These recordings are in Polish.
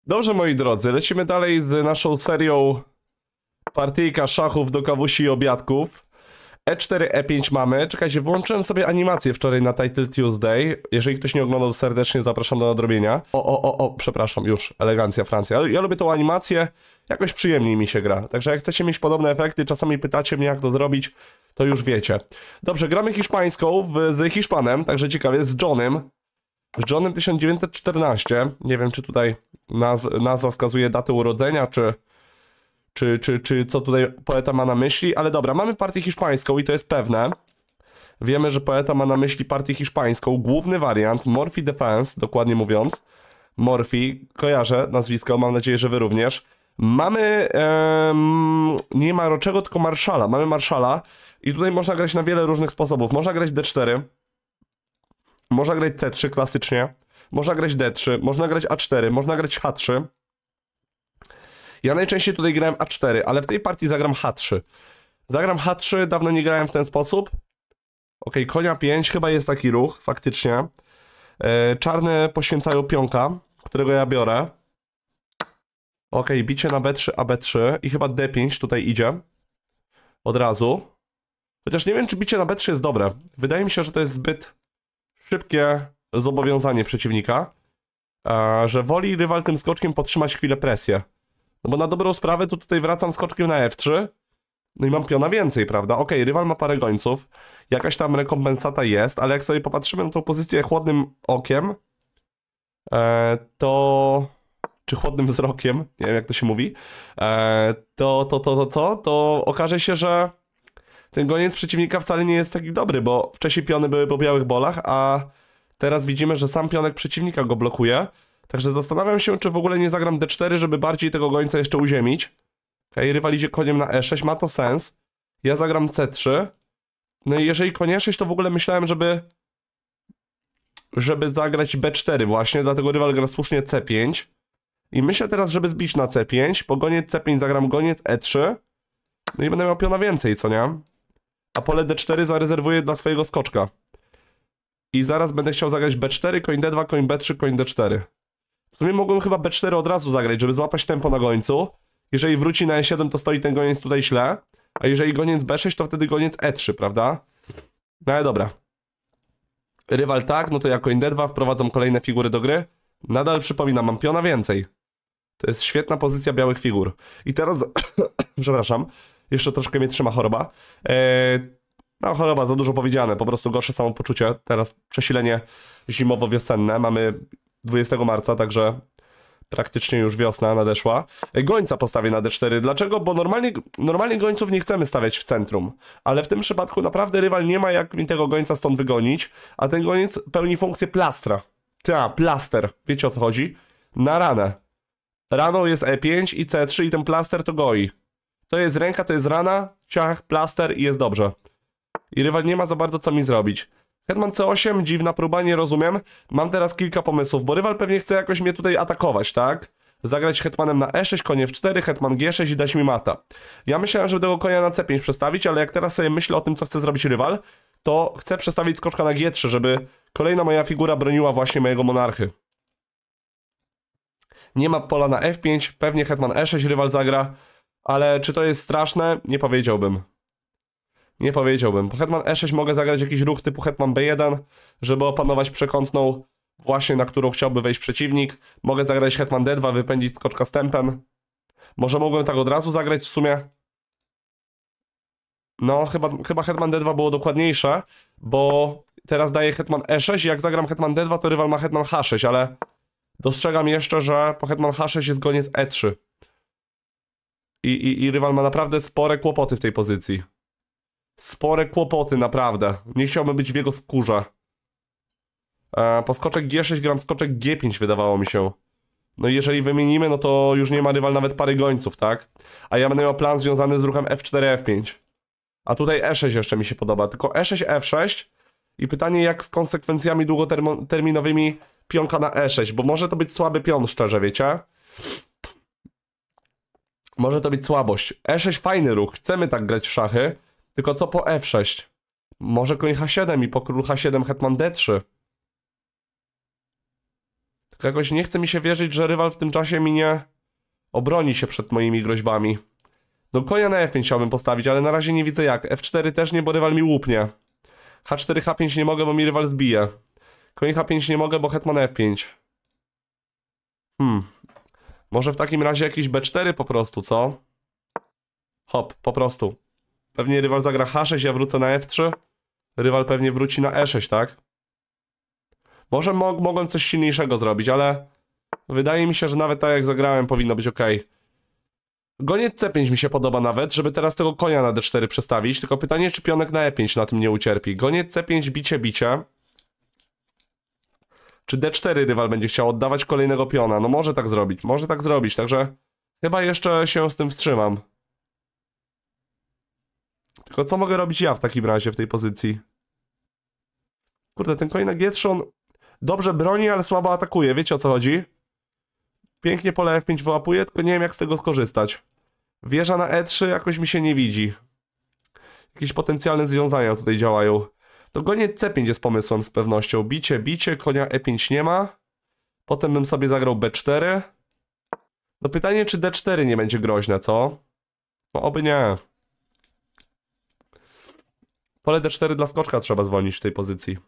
Dobrze, moi drodzy, lecimy dalej z naszą serią partyjka szachów do kawusi i obiadków. E4, E5 mamy. Czekajcie, włączyłem sobie animację wczoraj na Title Tuesday. Jeżeli ktoś nie oglądał, serdecznie zapraszam do nadrobienia. Przepraszam, już, elegancja Francja. Ja lubię tą animację, jakoś przyjemniej mi się gra. Także jak chcecie mieć podobne efekty, czasami pytacie mnie, jak to zrobić, to już wiecie. Dobrze, gramy hiszpańską z Hiszpanem, także ciekawie, z Johnem. Z Johnem 1914. Nie wiem, czy tutaj nazwa wskazuje datę urodzenia, czy co tutaj poeta ma na myśli, ale dobra, mamy partię hiszpańską i to jest pewne. Wiemy, że poeta ma na myśli partię hiszpańską. Główny wariant, Morphy Defense, dokładnie mówiąc. Morphy, kojarzę nazwisko, mam nadzieję, że wy również. Mamy, nie Maroczego, tylko Marszala. Mamy Marszala i tutaj można grać na wiele różnych sposobów. Można grać D4, można grać C3 klasycznie, można grać D3, można grać A4, można grać H3. Ja najczęściej tutaj grałem A4, ale w tej partii zagram H3. Zagram H3, dawno nie grałem w ten sposób. Ok, konia 5, chyba jest taki ruch, faktycznie. Czarne poświęcają pionka, którego ja biorę. Ok, bicie na B3, AB3 i chyba D5 tutaj idzie. Od razu. Chociaż nie wiem, czy bicie na B3 jest dobre. Wydaje mi się, że to jest zbyt szybkie zobowiązanie przeciwnika. Że woli rywal tym skoczkiem podtrzymać chwilę presję. No bo na dobrą sprawę to tutaj wracam skoczkiem na F3. No i mam piona więcej, prawda? Okej, rywal ma parę gońców. Jakaś tam rekompensata jest, ale jak sobie popatrzymy na tą pozycję chłodnym okiem, czy chłodnym wzrokiem, nie wiem jak to się mówi, to okaże się, że ten goniec przeciwnika wcale nie jest taki dobry, bo wcześniej piony były po białych bolach, a teraz widzimy, że sam pionek przeciwnika go blokuje. Także zastanawiam się, czy w ogóle nie zagram D4, żeby bardziej tego gońca jeszcze uziemić. Okej, rywal idzie koniem na E6, ma to sens. Ja zagram C3. No i jeżeli konie 6, to w ogóle myślałem, żeby zagrać B4 właśnie, dlatego rywal gra słusznie C5. I myślę teraz, żeby zbić na C5, po goniec C5 zagram goniec E3. No i będę miał piona więcej, co nie? A pole D4 zarezerwuję dla swojego skoczka. I zaraz będę chciał zagrać B4, koń D2, koń B3, koń D4. W sumie mogłem chyba B4 od razu zagrać, żeby złapać tempo na gońcu. Jeżeli wróci na E7, to stoi ten goniec tutaj źle. A jeżeli goniec B6, to wtedy goniec E3, prawda? No ale dobra. Rywal tak, no to ja koń D2, wprowadzam kolejne figury do gry. Nadal przypominam, mam piona więcej. To jest świetna pozycja białych figur. I teraz, przepraszam, jeszcze troszkę mnie trzyma choroba. No choroba, za dużo powiedziane, po prostu gorsze samopoczucie. Teraz przesilenie zimowo-wiosenne, mamy 20 marca, także praktycznie już wiosna nadeszła. Gońca postawię na D4. Dlaczego? Bo normalnie gońców nie chcemy stawiać w centrum. Ale w tym przypadku naprawdę rywal nie ma jak mi tego gońca stąd wygonić, a ten goniec pełni funkcję plastra. Plaster. Wiecie o co chodzi? Na ranę. Raną jest E5 i C3 i ten plaster to goi. To jest ręka, to jest rana, ciach, plaster i jest dobrze. I rywal nie ma za bardzo co mi zrobić. Hetman C8, dziwna próba, nie rozumiem. Mam teraz kilka pomysłów, bo rywal pewnie chce jakoś mnie tutaj atakować, tak? Zagrać hetmanem na E6, konie F4, hetman G6 i dać mi mata. Ja myślałem, żeby tego konia na C5 przestawić, ale jak teraz sobie myślę o tym, co chce zrobić rywal, to chcę przestawić skoczka na G3, żeby kolejna moja figura broniła właśnie mojego monarchy. Nie ma pola na F5, pewnie hetman E6 rywal zagra, ale czy to jest straszne? Nie powiedziałbym. Nie powiedziałbym. Po hetman E6 mogę zagrać jakiś ruch typu hetman B1, żeby opanować przekątną właśnie, na którą chciałby wejść przeciwnik. Mogę zagrać hetman D2, wypędzić skoczka z tempem. Może mogłem tak od razu zagrać w sumie. No, chyba hetman D2 było dokładniejsze, bo teraz daję hetman E6 i jak zagram hetman D2, to rywal ma hetman H6, ale dostrzegam jeszcze, że po hetman H6 jest goniec E3. I rywal ma naprawdę spore kłopoty w tej pozycji. Spore kłopoty, naprawdę. Nie chciałbym być w jego skórze. Po skoczek G6 gram skoczek G5, wydawało mi się. No i jeżeli wymienimy, no to już nie ma rywal nawet pary gońców, tak? A ja będę miał plan związany z ruchem F4, F5. A tutaj E6 jeszcze mi się podoba. Tylko E6, F6. I pytanie, jak z konsekwencjami długoterminowymi pionka na E6. Bo może to być słaby pion, szczerze, wiecie? Może to być słabość. E6 fajny ruch. Chcemy tak grać w szachy. Tylko co po F6? Może koń H7 i po król H7 hetman D3. Tylko jakoś nie chce mi się wierzyć, że rywal w tym czasie mi nie obroni się przed moimi groźbami. No konia na F5 chciałbym postawić, ale na razie nie widzę jak. F4 też nie, bo rywal mi łupnie. H4, H5 nie mogę, bo mi rywal zbije. Koń H5 nie mogę, bo hetman F5. Może w takim razie jakiś B4 po prostu, co? Hop, po prostu. Pewnie rywal zagra H6, ja wrócę na F3. Rywal pewnie wróci na E6, tak? Może mogłem coś silniejszego zrobić, ale wydaje mi się, że nawet tak jak zagrałem powinno być ok. Goniec C5 mi się podoba nawet, żeby teraz tego konia na D4 przestawić, tylko pytanie, czy pionek na E5 na tym nie ucierpi. Goniec C5, bicie. Czy D4 rywal będzie chciał oddawać kolejnego piona? No może tak zrobić, także chyba jeszcze się z tym wstrzymam. Tylko co mogę robić ja w takim razie w tej pozycji? Kurde, ten koń na G3 on dobrze broni, ale słabo atakuje, wiecie o co chodzi? Pięknie pole F5 wyłapuje, tylko nie wiem jak z tego skorzystać. Wieża na E3 jakoś mi się nie widzi. Jakieś potencjalne związania tutaj działają. To goniec C5 jest pomysłem z pewnością. Bicie, konia E5 nie ma. Potem bym sobie zagrał B4. No pytanie, czy D4 nie będzie groźne, co? No oby nie. Pole D4 dla skoczka trzeba zwolnić w tej pozycji.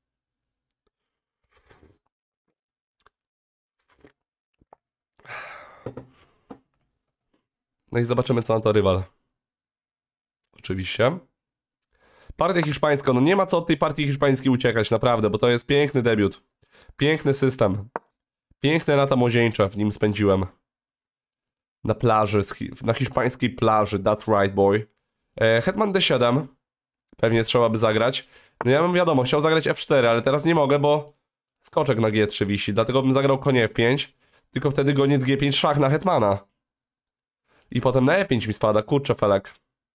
No i zobaczymy, co na to rywal. Oczywiście. Partia hiszpańska, no nie ma co od tej partii hiszpańskiej uciekać, naprawdę, bo to jest piękny debiut. Piękny system. Piękne lata młodzieńcze w nim spędziłem. Na plaży, na hiszpańskiej plaży, that's right boy. Hetman D7. Pewnie trzeba by zagrać. No ja bym wiadomo, chciał zagrać F4, ale teraz nie mogę, bo skoczek na G3 wisi, dlatego bym zagrał konie F5. Tylko wtedy goniec G5 szach na hetmana. I potem na E5 mi spada, kurczę felek.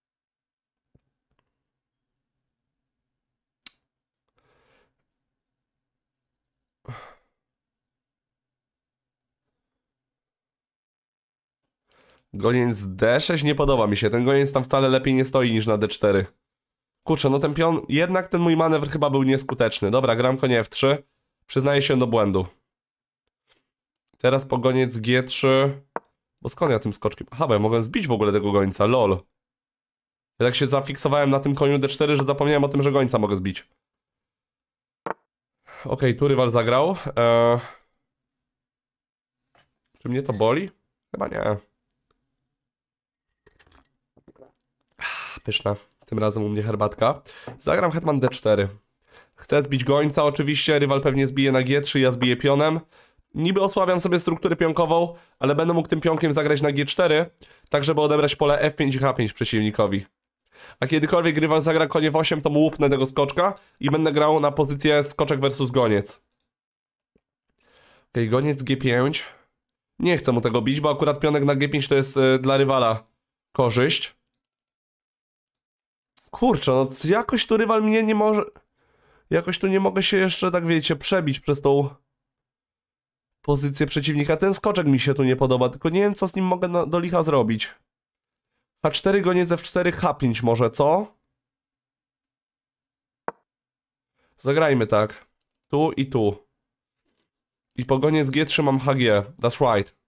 Goniec D6 nie podoba mi się, ten goniec tam wcale lepiej nie stoi niż na D4. Kurczę, no ten pion, jednak ten mój manewr chyba był nieskuteczny. Dobra, gram konie F3, przyznaję się do błędu. Teraz po goniec G3, bo skąd ja tym skoczkiem? Aha, bo ja mogłem zbić w ogóle tego gońca, lol. Ja tak się zafiksowałem na tym koniu D4, że zapomniałem o tym, że gońca mogę zbić. Okej, tu rywal zagrał. Czy mnie to boli? Chyba nie. Pyszna. Tym razem u mnie herbatka. Zagram hetman D4. Chcę zbić gońca oczywiście, rywal pewnie zbije na G3, ja zbiję pionem. Niby osłabiam sobie strukturę pionkową, ale będę mógł tym pionkiem zagrać na G4, tak żeby odebrać pole F5 i H5 przeciwnikowi. A kiedykolwiek rywal zagra konie w 8, to mu łupnę tego skoczka i będę grał na pozycję skoczek versus goniec. Okej, goniec G5. Nie chcę mu tego bić, bo akurat pionek na G5 to jest dla rywala korzyść. Kurczę, no jakoś tu rywal mnie nie może... Jakoś tu nie mogę się jeszcze, tak wiecie, przebić przez tą pozycję przeciwnika. Ten skoczek mi się tu nie podoba, tylko nie wiem, co z nim mogę do licha zrobić. H4, goniec F4, H5 może, co? Zagrajmy tak. Tu i tu. I po goniec G3 mam HG. That's right.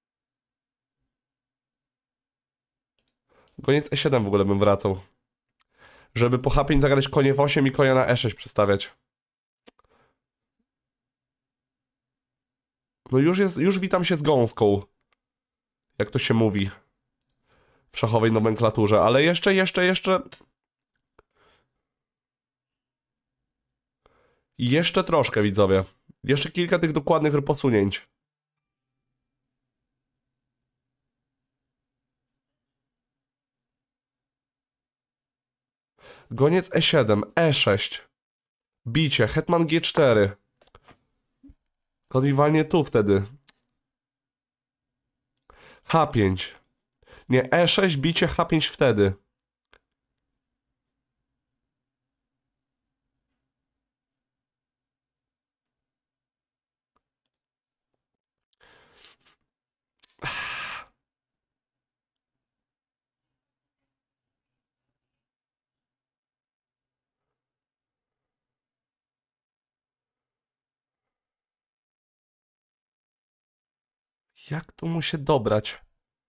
Goniec E7 w ogóle bym wracał. Żeby po H5 zagrać konie w 8 i konia na E6 przestawiać. No już witam się z gąską. Jak to się mówi. W szachowej nomenklaturze. Ale jeszcze... Jeszcze troszkę, widzowie. Jeszcze kilka tych dokładnych posunięć. Goniec E7, E6. Bicie, hetman G4. Konwiwalnie tu wtedy. H5. Nie, E6, bicie, H5 wtedy. Jak tu mu się dobrać?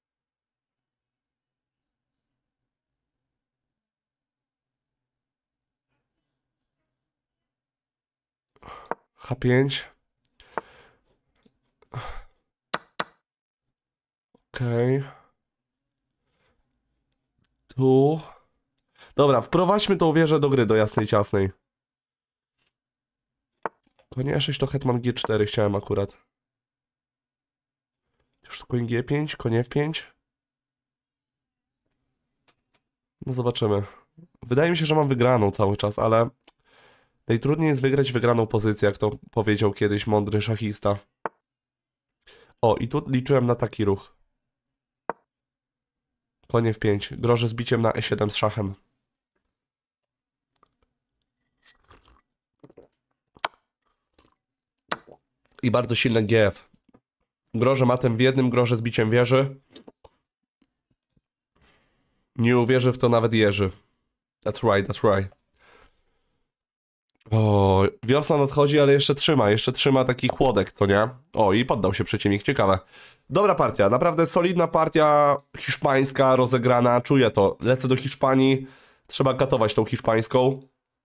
H5. Okej. Tu. Dobra, wprowadźmy tą wieżę do gry, do jasnej ciasnej. Konie E6 to hetman G4 chciałem akurat. Już koń G5, konie F5. No zobaczymy. Wydaje mi się, że mam wygraną cały czas, ale najtrudniej jest wygrać wygraną pozycję, jak to powiedział kiedyś mądry szachista. O, i tu liczyłem na taki ruch. Konie F5. Grożę z biciem na E7 z szachem. I bardzo silny GF. Grożę matem w jednym, grożę z biciem wieży. Nie uwierzy w to nawet Jerzy. That's right, that's right. O, wiosna nadchodzi, ale jeszcze trzyma taki chłodek, to nie? O, i poddał się przeciwnik, ciekawe. Dobra partia, naprawdę solidna partia hiszpańska, rozegrana, czuję to. Lecę do Hiszpanii, trzeba katować tą hiszpańską.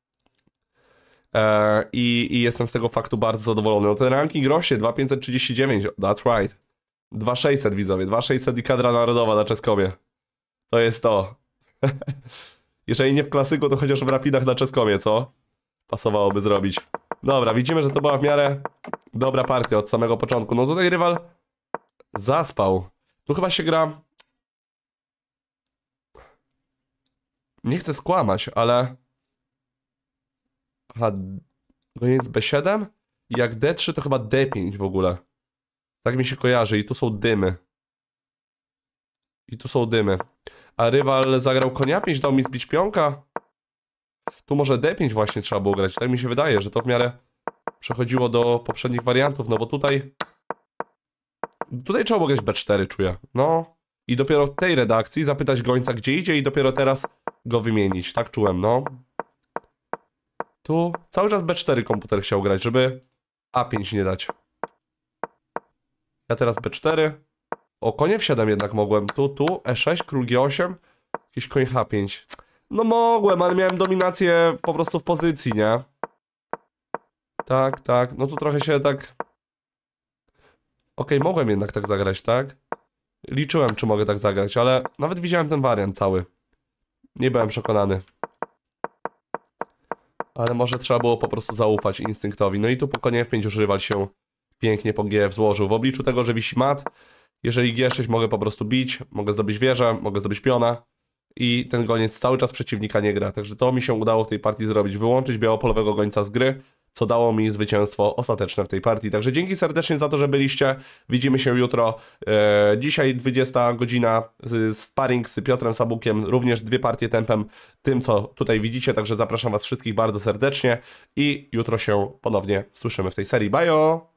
I jestem z tego faktu bardzo zadowolony. No ten ranking rośnie, 2539, that's right. 2600 widzowie, 2600 i kadra narodowa na Czeskomie. To jest to. Jeżeli nie w klasyku, to chociaż w rapidach na Czeskomie, co? Pasowałoby zrobić. Dobra, widzimy, że to była w miarę dobra partia od samego początku. No tutaj rywal zaspał. Tu chyba się gra... Nie chcę skłamać, ale... Aha, goniec B7? I jak D3 to chyba D5 w ogóle. Tak mi się kojarzy i tu są dymy. I tu są dymy. A rywal zagrał konia 5, dał mi zbić pionka. Tu może D5 właśnie trzeba było grać. Tak mi się wydaje, że to w miarę przechodziło do poprzednich wariantów, no bo tutaj... Tutaj trzeba było grać B4, czuję. No. I dopiero w tej redakcji zapytać gońca, gdzie idzie i dopiero teraz go wymienić. Tak czułem, no. Tu cały czas B4 komputer chciał grać, żeby A5 nie dać. Ja teraz B4. O, konie w7 jednak mogłem. Tu, E6, król G8. Jakiś koń H5. No mogłem, ale miałem dominację po prostu w pozycji, nie? Tak, tak. No tu trochę się tak... Okej, mogłem jednak tak zagrać, tak? Liczyłem, czy mogę tak zagrać, ale nawet widziałem ten wariant cały. Nie byłem przekonany. Ale może trzeba było po prostu zaufać instynktowi. No i tu po konie F5 już rywal się pięknie po GF złożył. W obliczu tego, że wisi mat, jeżeli G6 mogę po prostu bić, mogę zdobyć wieżę, mogę zdobyć piona i ten goniec cały czas przeciwnika nie gra. Także to mi się udało w tej partii zrobić. Wyłączyć białopolowego gońca z gry, co dało mi zwycięstwo ostateczne w tej partii. Także dzięki serdecznie za to, że byliście. Widzimy się jutro. Dzisiaj 20 godzina sparring z Piotrem Sabukiem. Również 2 partie tempem tym, co tutaj widzicie. Także zapraszam was wszystkich bardzo serdecznie i jutro się ponownie słyszymy w tej serii. Bajo!